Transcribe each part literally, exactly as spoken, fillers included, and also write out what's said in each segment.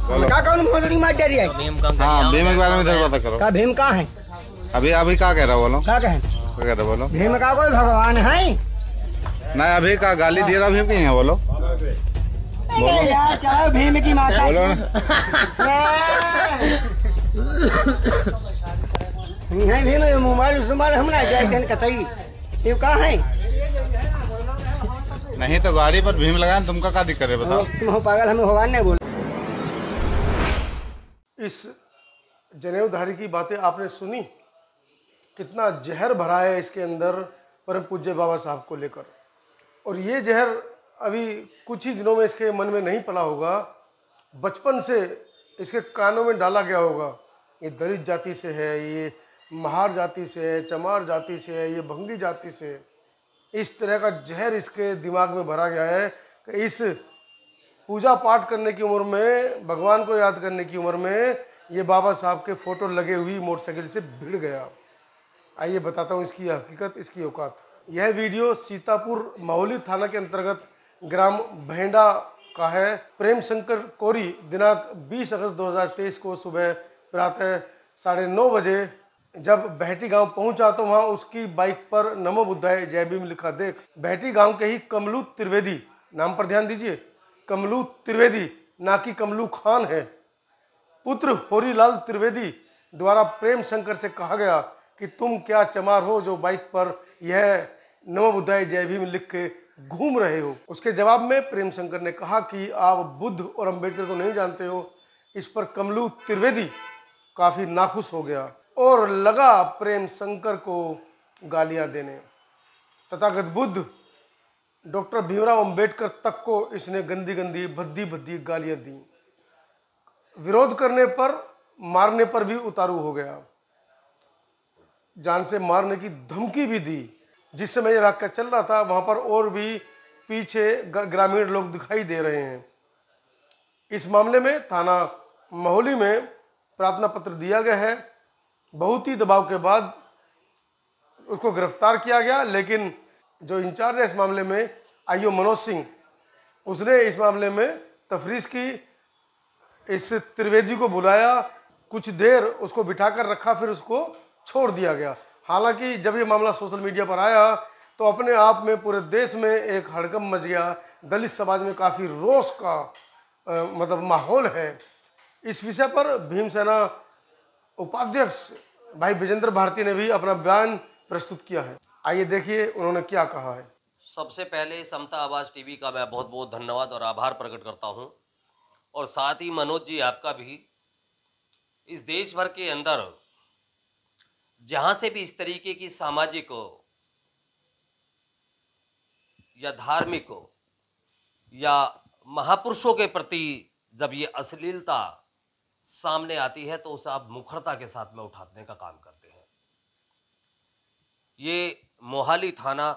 बोलो का कौन मोदी मार दे रही है? हाँ भीम के बारे में इधर पता करो। का भीम कहाँ है? अभी अभी क्या कह रहा बोलो? क्या कहें? क्या कह रहा बोलो? भीम का कोई भगवान है? नहीं अभी का गाली दे रहा भीम की है बोलो? बोलो यार क्या भीम की माता बोलो ना। नहीं भीम मोबाइल मोबाइल हम ना जाए कतई ये कहाँ है? नहीं तो गाड़ी पर भीम लगाए तुमका क्या दिक्कत है बताओ? तुम हो पागल, हमें भगवान नहीं बोल। इस जनेऊधारी की बातें आपने सुनी, कितना जहर भरा है इसके अंदर परम पूज्य बाबा साहब को लेकर। और ये जहर अभी कुछ ही दिनों में इसके मन में नहीं पला होगा, बचपन से इसके कानों में डाला गया होगा। ये दलित जाति से है, ये महार जाति से है, चमार जाति से है, ये भंगी जाति से है। इस तरह का जहर इसके दिमाग में भरा गया है कि इस पूजा पाठ करने की उम्र में, भगवान को याद करने की उम्र में ये बाबा साहब के फोटो लगे हुई मोटरसाइकिल से भिड़ गया। आइए बताता हूँ इसकी हकीकत, इसकी औकात। यह वीडियो सीतापुर माहौली थाना के अंतर्गत ग्राम भेंडा का है। प्रेम शंकर कोरी दिनांक बीस अगस्त दो हज़ार तेईस को सुबह प्रातः साढ़े नौ बजे जब बहटी गांव पहुंचा तो वहां उसकी बाइक पर नमो बुद्धाय जय भीम लिखा देख बहटी गांव के ही कमलू त्रिवेदी, नाम पर ध्यान दीजिए, कमलू त्रिवेदी ना कि कमलू खान है, पुत्र होरीलाल त्रिवेदी द्वारा प्रेम शंकर से कहा गया कि तुम क्या चमार हो जो बाइक पर यह नमो बुद्धाय जय भीम लिख के घूम रहे हो। उसके जवाब में प्रेम शंकर ने कहा कि आप बुद्ध और अंबेडकर को नहीं जानते हो। इस पर कमलू त्रिवेदी काफी नाखुश हो गया और लगा प्रेम शंकर को गालियां देने। तथागत बुद्ध डॉक्टर भीमराव अंबेडकर तक को इसने गंदी गंदी भद्दी भद्दी गालियां दी। विरोध करने पर, मारने पर भी उतारू हो गया, जान से मारने की धमकी भी दी। जिस समय यह वाक्य चल रहा था वहां पर और भी पीछे ग्रामीण लोग दिखाई दे रहे हैं। इस मामले में थाना माहौली में प्रार्थना पत्र दिया गया है। बहुत ही दबाव के बाद उसको गिरफ्तार किया गया, लेकिन जो इंचार्ज है इस मामले में आईओ मनोज सिंह, उसने इस मामले में तफरीश की। इस त्रिवेदी को बुलाया, कुछ देर उसको बिठाकर रखा, फिर उसको छोड़ दिया गया। हालांकि जब ये मामला सोशल मीडिया पर आया तो अपने आप में पूरे देश में एक हड़कंप मच गया। दलित समाज में काफ़ी रोष का आ, मतलब माहौल है। इस विषय पर भीमसेना उपाध्यक्ष भाई विजेंद्र भारती ने भी अपना बयान प्रस्तुत किया है। आइए देखिए उन्होंने क्या कहा है। सबसे पहले समता आवाज़ टीवी का मैं बहुत बहुत धन्यवाद और आभार प्रकट करता हूं, और साथ ही मनोज जी आपका भी। इस देश भर के अंदर जहां से भी इस तरीके की सामाजिक हो या धार्मिक हो या महापुरुषों के प्रति जब ये अश्लीलता सामने आती है तो उसे आप मुखरता के साथ में उठाने का काम करते हैं। ये मोहाली थाना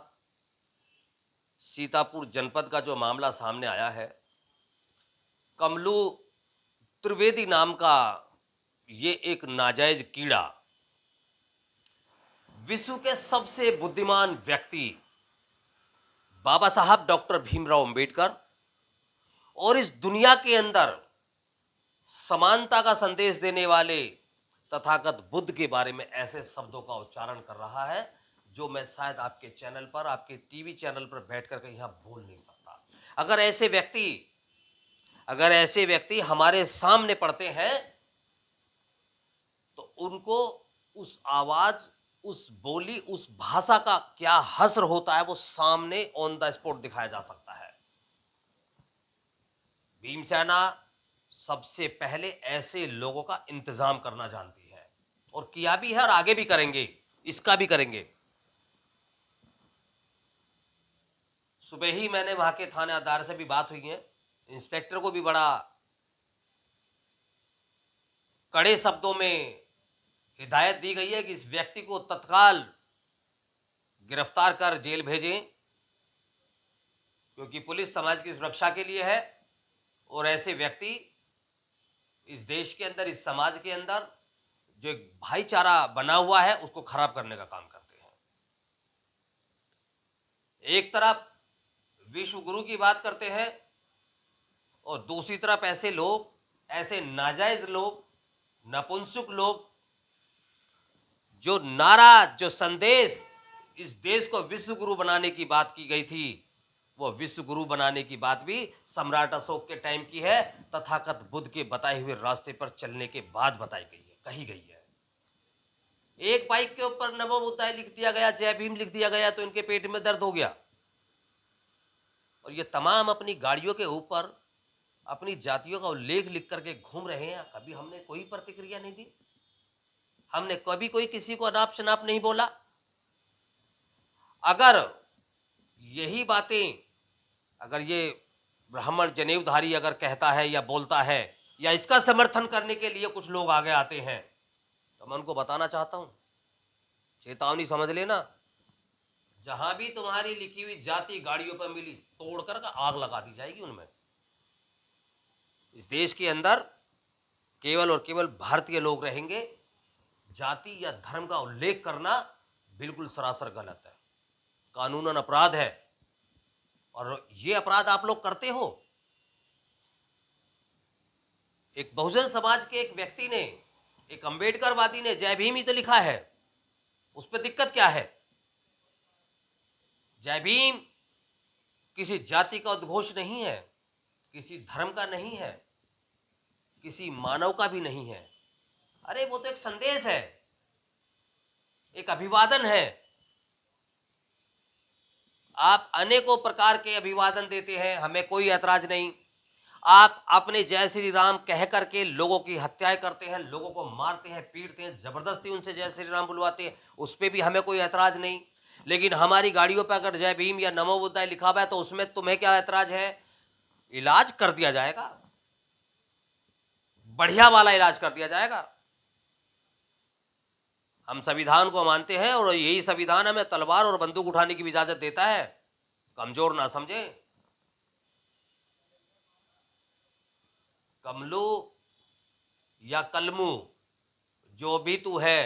सीतापुर जनपद का जो मामला सामने आया है, कमलू त्रिवेदी नाम का ये एक नाजायज कीड़ा विश्व के सबसे बुद्धिमान व्यक्ति बाबा साहब डॉक्टर भीमराव अंबेडकर और इस दुनिया के अंदर समानता का संदेश देने वाले तथागत बुद्ध के बारे में ऐसे शब्दों का उच्चारण कर रहा है जो मैं शायद आपके चैनल पर, आपके टीवी चैनल पर बैठकर के यहाँ बोल नहीं सकता। अगर ऐसे व्यक्ति अगर ऐसे व्यक्ति हमारे सामने पड़ते हैं तो उनको उस आवाज, उस बोली, उस भाषा का क्या हश्र होता है वो सामने ऑन द स्पॉट दिखाया जा सकता है। भीमसेना सबसे पहले ऐसे लोगों का इंतजाम करना जानती है और किया भी है और आगे भी करेंगे, इसका भी करेंगे। सुबह ही मैंने वहां के थानेदार से भी बात हुई है, इंस्पेक्टर को भी बड़ा कड़े शब्दों में हिदायत दी गई है कि इस व्यक्ति को तत्काल गिरफ्तार कर जेल भेजें, क्योंकि पुलिस समाज की सुरक्षा के लिए है और ऐसे व्यक्ति इस देश के अंदर, इस समाज के अंदर जो एक भाईचारा बना हुआ है उसको खराब करने का काम करते हैं। एक तरफ विश्व गुरु की बात करते हैं और दूसरी तरफ ऐसे लोग ऐसे नाजायज लोग, नपुंसक लोग, जो नारा, जो संदेश इस देश को विश्व गुरु बनाने की बात की गई थी, वो विश्व गुरु बनाने की बात भी सम्राट अशोक के टाइम की है, तथागत बुद्ध के बताए हुए रास्ते पर चलने के बाद बताई गई है, कही गई है। एक बाइक के ऊपर नमो बुद्धाय लिख दिया गया, जय भीम लिख दिया गया, तो इनके पेट में दर्द हो गया। और ये तमाम अपनी गाड़ियों के ऊपर अपनी जातियों का उल्लेख लिख करके घूम रहे हैं। कभी हमने कोई प्रतिक्रिया नहीं दी, हमने कभी कोई किसी को अनाप शनाप नहीं बोला। अगर यही बातें, अगर ये ब्राह्मण जनेऊधारी अगर कहता है या बोलता है, या इसका समर्थन करने के लिए कुछ लोग आगे आते हैं, तो मैं उनको बताना चाहता हूं, चेतावनी समझ लेना, जहां भी तुम्हारी लिखी हुई जाति गाड़ियों पर मिली, तोड़कर का आग लगा दी जाएगी उनमें। इस देश के अंदर केवल और केवल भारतीय लोग रहेंगे। जाति या धर्म का उल्लेख करना बिल्कुल सरासर गलत है, कानूनन अपराध है, और ये अपराध आप लोग करते हो। एक बहुजन समाज के एक व्यक्ति ने, एक अंबेडकरवादी ने जय भीम ही तो लिखा है, उस पर दिक्कत क्या है? जय भीम किसी जाति का उद्घोष नहीं है, किसी धर्म का नहीं है, किसी मानव का भी नहीं है। अरे वो तो एक संदेश है, एक अभिवादन है। आप अनेकों प्रकार के अभिवादन देते हैं, हमें कोई ऐतराज नहीं। आप अपने जय श्री राम कह करके लोगों की हत्याएं करते हैं, लोगों को मारते हैं, पीटते हैं, जबरदस्ती उनसे जय श्री राम बुलवाते हैं, उस पर भी हमें कोई ऐतराज नहीं। लेकिन हमारी गाड़ियों पर अगर जय भीम या नमो बुद्धाय लिखा हुआ है, तो उसमें तुम्हें क्या ऐतराज है? इलाज कर दिया जाएगा, बढ़िया वाला इलाज कर दिया जाएगा। हम संविधान को मानते हैं, और यही संविधान हमें तलवार और बंदूक उठाने की भी इजाजत देता है। कमजोर ना समझे। कमलू या कलमू, जो भी तू है,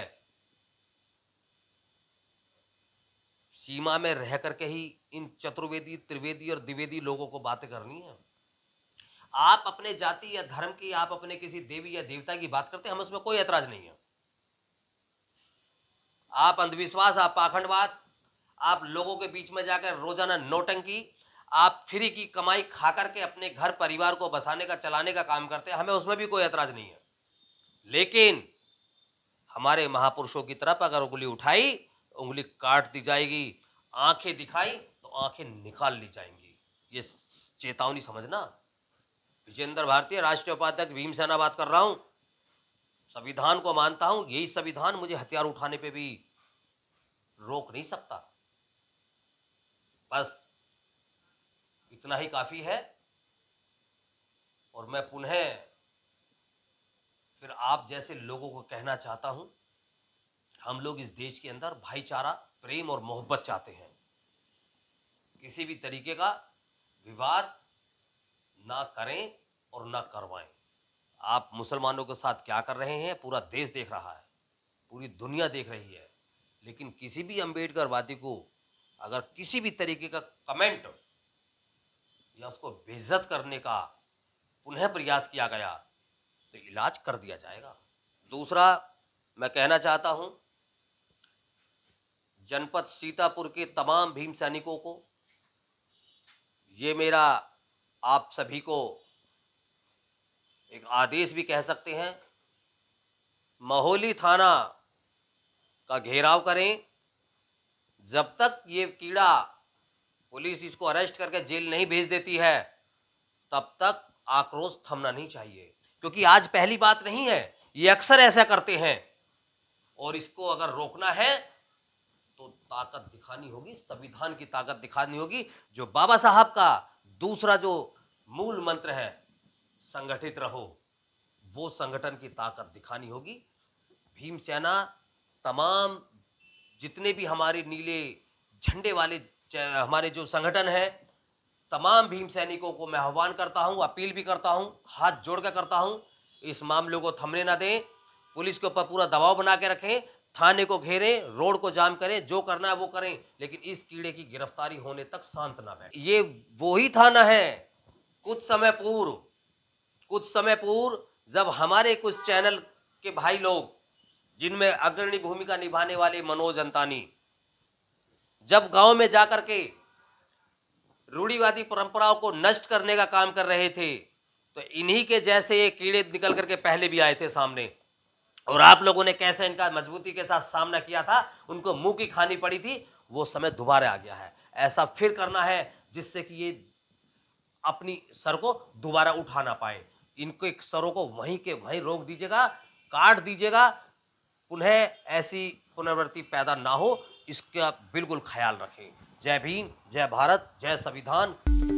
सीमा में रह करके ही इन चतुर्वेदी, त्रिवेदी और द्विवेदी लोगों को बातें करनी है। आप अपने जाति या धर्म की, आप अपने किसी देवी या देवता की बात करते हैं, हमें उसमें कोई ऐतराज नहीं है। आप अंधविश्वास, आप पाखंडवाद, आप लोगों के बीच में जाकर रोजाना नौटंकी, आप फ्री की कमाई खा करके अपने घर परिवार को बसाने का, चलाने का काम करते हैं, हमें उसमें भी कोई ऐतराज नहीं है। लेकिन हमारे महापुरुषों की तरफ अगर उंगली उठाई, उंगली काट दी जाएगी, आंखें दिखाई तो आंखें निकाल ली जाएंगी। ये चेतावनी समझना। विजेंद्र भारती, राष्ट्रीय उपाध्यक्ष भीमसेना बात कर रहा हूं। संविधान को मानता हूं, यही संविधान मुझे हथियार उठाने पे भी रोक नहीं सकता। बस इतना ही काफी है। और मैं पुनः फिर आप जैसे लोगों को कहना चाहता हूं, हम लोग इस देश के अंदर भाईचारा, प्रेम और मोहब्बत चाहते हैं। किसी भी तरीके का विवाद ना करें और ना करवाएं। आप मुसलमानों के साथ क्या कर रहे हैं, पूरा देश देख रहा है, पूरी दुनिया देख रही है। लेकिन किसी भी अंबेडकरवादी को अगर किसी भी तरीके का कमेंट या उसको बेइज्जत करने का पुनः प्रयास किया गया, तो इलाज कर दिया जाएगा। दूसरा, मैं कहना चाहता हूं, जनपद सीतापुर के तमाम भीम सैनिकों को, ये मेरा आप सभी को एक आदेश भी कह सकते हैं, महोली थाना का घेराव करें। जब तक ये कीड़ा, पुलिस इसको अरेस्ट करके जेल नहीं भेज देती है, तब तक आक्रोश थमना नहीं चाहिए। क्योंकि आज पहली बात नहीं है, ये अक्सर ऐसा करते हैं। और इसको अगर रोकना है तो ताकत दिखानी होगी, संविधान की ताकत दिखानी होगी। जो बाबा साहब का दूसरा जो मूल मंत्र है, संगठित रहो, वो संगठन की ताकत दिखानी होगी। भीम सेना, तमाम जितने भी हमारे नीले झंडे वाले हमारे जो संगठन है, तमाम भीम सैनिकों को मैं आह्वान करता हूं, अपील भी करता हूं, हाथ जोड़ कर करता हूं, इस मामले को थमने ना दें। पुलिस के ऊपर पूरा दबाव बना के रखें, थाने को घेरें, रोड को जाम करें, जो करना है वो करें, लेकिन इस कीड़े की गिरफ्तारी होने तक शांत ना बैठे। ये वही थाना है, कुछ समय पूर्व कुछ समय पूर्व जब हमारे कुछ चैनल के भाई लोग, जिनमें अग्रणी भूमिका निभाने वाले मनोज अंतानी, जब गांव में जाकर के रूढ़िवादी परंपराओं को नष्ट करने का काम कर रहे थे, तो इन्हीं के जैसे ये कीड़े निकल करके पहले भी आए थे सामने, और आप लोगों ने कैसे इनका मजबूती के साथ सामना किया था, उनको मुंह की खानी पड़ी थी। वो समय दोबारा आ गया है। ऐसा फिर करना है जिससे कि ये अपनी सर को दोबारा उठा ना पाए। इनके सरों को वहीं के वहीं रोक दीजिएगा, काट दीजिएगा, पुनः ऐसी पुनरावृत्ति पैदा ना हो, इसका बिल्कुल ख्याल रखें। जय भीम, जय भारत, जय संविधान।